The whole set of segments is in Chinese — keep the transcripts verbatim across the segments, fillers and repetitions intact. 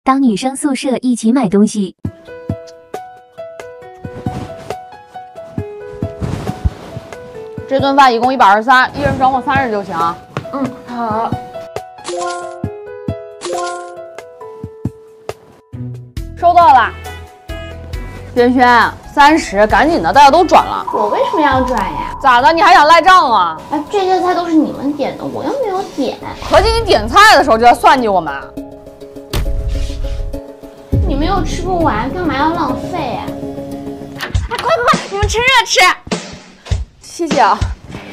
当女生宿舍一起买东西。 这顿饭一共一百二十三，一人转我三十就行。 嗯，好。 收到了。轩轩，三十，赶紧的，大家都转了。 我为什么要转呀？ 咋的？你还想赖账啊？ 哎，这些菜都是你们点的，我又没有点。 合计你点菜的时候就要算计我们。 你们又吃不完，干嘛要浪费呀？ 哎，快快快，你们趁热吃。谢谢啊。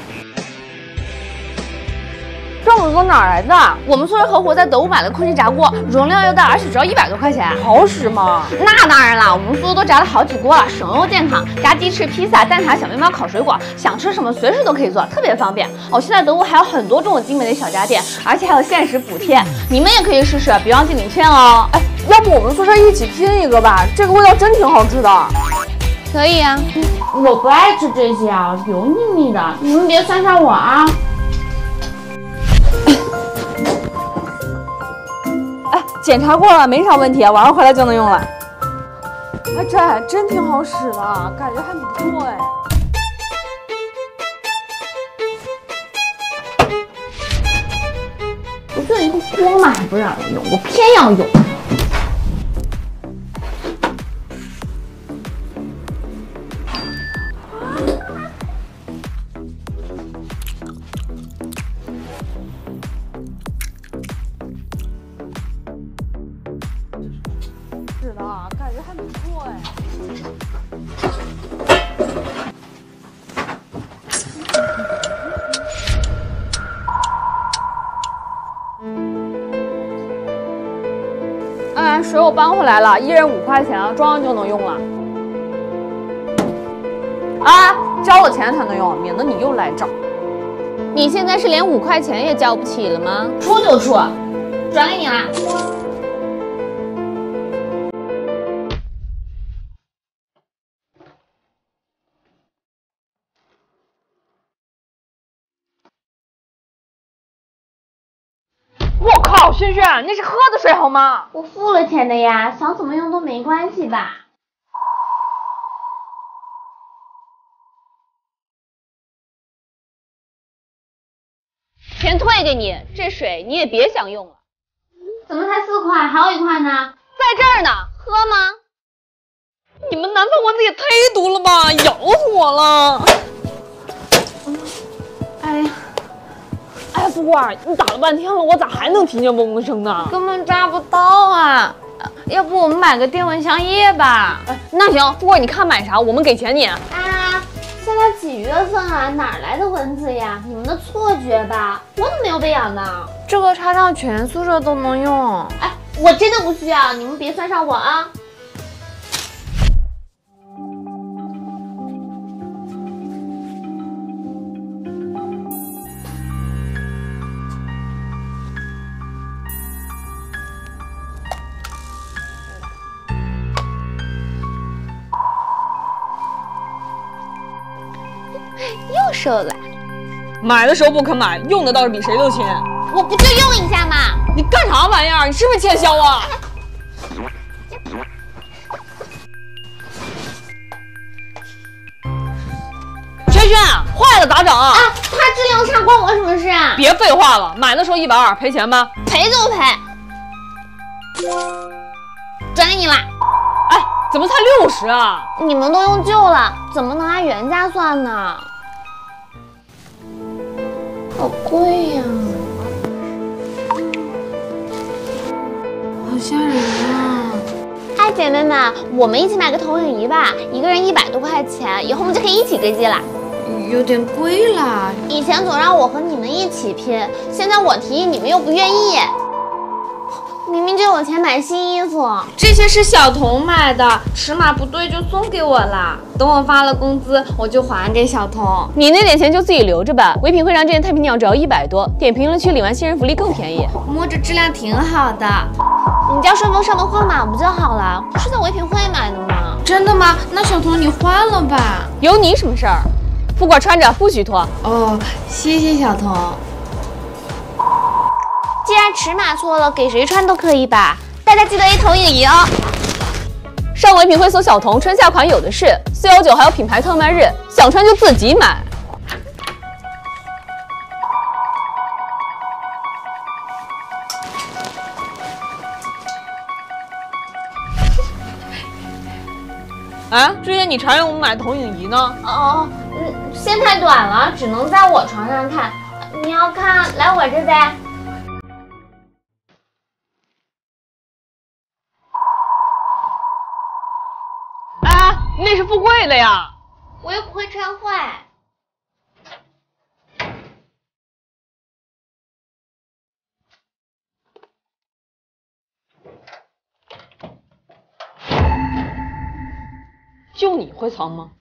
这么多哪来的？ 我们宿舍合伙在德物买的空气炸锅，容量又大，而且只要一百多块钱， 好使吗？ 那当然了，我们宿舍都炸了好几锅了，省又健康，炸鸡翅、披萨、蛋挞、小面包、烤水果，想吃什么随时都可以做，特别方便。哦，现在德物还有很多这种精美的小家电，而且还有限时补贴，你们也可以试试，别忘记领券哦。 哎，要不我们宿舍一起拼一个吧？这个味道真挺好吃的。 可以啊，我不爱吃这些啊，油腻腻的，你们别酸上我啊。 哎，检查过了，没啥问题，晚上回来就能用了。哎，这还真挺好使的，感觉还不错哎。 不就一个锅嘛，还不让我用，我偏要用。 是的，感觉还不错哎。哎，水我搬回来了，一人五块钱，装上就能用了。啊，交了钱才能用，免得你又赖账。 你现在是连五块钱也交不起了吗？出就出，转给你啦。 我靠，轩轩，那是喝的水好吗？ 我付了钱的呀，想怎么用都没关系吧？ 钱退给你，这水你也别想用了。 怎么才四块？还有一块呢？ 在这儿呢，喝吗？ 你们南方蚊子也太毒了吧，咬死我了！ 哎呀， 哎，富贵，你打了半天了，我咋还能听见嗡嗡声呢？ 根本抓不到啊！要不我们买个电蚊香液吧？ 哎，那行，富贵，你看买啥，我们给钱你。 啊，现在几月份啊？哪来的蚊子呀？你们的错觉吧？我怎么没有被咬呢？这个插上全宿舍都能用。哎，我真的不需要，你们别算上我啊！又收了， 买的时候不肯买，用的倒是比谁都勤。 我不就用一下吗？ 你干啥玩意儿？你是不是欠削啊？轩轩，坏了咋整啊？ 啊，它质量差关我什么事啊？ 别废话了，买的时候一百二，赔钱吧？ 赔就赔，转给你啦。 哎，怎么才六十啊？ 你们都用旧了，怎么能按原价算呢？好贵呀、好吓人啊！哎，姐妹们，我们一起买个投影仪吧，一个人一百多块钱，以后我们就可以一起追剧了。 有点贵啦。 以前总让我和你们一起拼，现在我提议你们又不愿意。明明就有钱买新衣服， 这些是小童买的，尺码不对就送给我了。等我发了工资，我就还给小童。 你那点钱就自己留着吧。唯品会上这件太平鸟只要一百多，点评论区领完新人福利更便宜。 摸着质量挺好的。 你叫顺丰上门换码不就好了？不是在唯品会买的吗？ 真的吗？那小童你换了吧。 有你什么事儿？富贵穿着不许脱。 哦，谢谢小童。 既然尺码错了，给谁穿都可以吧？ 大家记得一投影仪哦。 上唯品会搜小童，春夏款有的是，四幺九还有品牌特卖日，想穿就自己买。 哎，之前你常让我们买投影仪呢。 哦，嗯，线太短了，只能在我床上看。你要看，来我这呗。 哎，那是富贵的呀。 我又不会穿坏。 就你会藏吗？